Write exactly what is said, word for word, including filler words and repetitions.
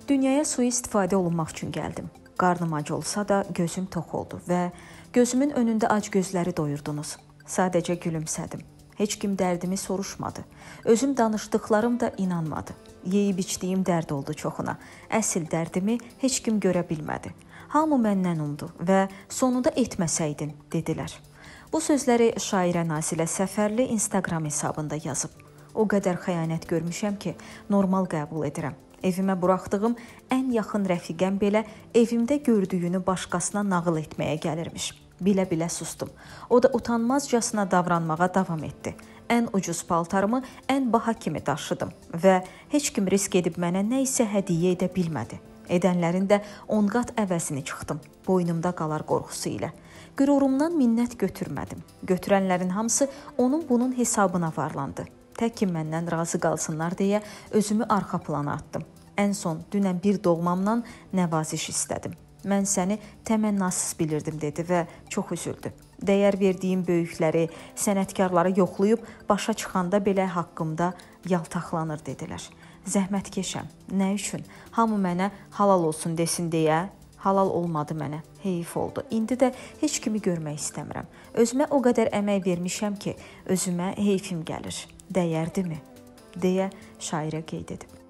Dünyaya sui-istifadə olunmaq üçün gəldim. Qarnım ac olsa da gözüm tox oldu və gözümün önündə ac gözləri doyurdunuz. Sadəcə gülümsədim. Heç kim dərdimi soruşmadı. Özüm danışdıqlarım da inanmadı. Yeyib içdiyim dərd oldu çoxuna. Əsl dərdimi heç kim görə bilmədi. Hamı məndən umdu və sonunda etməsəydin, dedilər. Bu sözləri şairə Nazilə Səfərli Instagram hesabında yazıb. O qədər xəyanət görmüşəm ki, normal qəbul edirəm. Evimə buraxdığım ən yaxın rəfiqəm belə evimdə gördüyünü başqasına nağıl etməyə gəlirmiş. Bilə-bilə sustum. O da utanmazcasına davranmağa davam etdi. Ən ucuz paltarımı ən baha kimi daşıdım və heç kim risk edib mənə nə isə hədiyyə edə bilmədi. Edənlərin də on qat əvəzini çıxdım, boynumda qalar qorxusu ilə. Qürurumdan minnət götürmədim. Götürənlərin hamısı onun bunun hesabına varlandı. Tək ki məndən razı qalsınlar deyə özümü arxa plana atdım. Ən son dünən bir doğmamdan nəvaziş istədim. Mən səni təmənnasız bilirdim, dedi və çox üzüldü. Dəyər verdiyim böyükləri, sənətkarları yoxlayıb başa çıxanda belə haqqımda yaltaqlanır, dedilər. Zəhmətkeşəm. Nə üçün? Hamı mənə halal olsun desin deyə halal olmadı mənə. Heyif oldu. İndi də heç kimi görmək istəmirəm. Özümə o qədər əmək vermişəm ki, özümə heyfim gəlir. Dəyərdimi? Deyə şairə qeyd edib.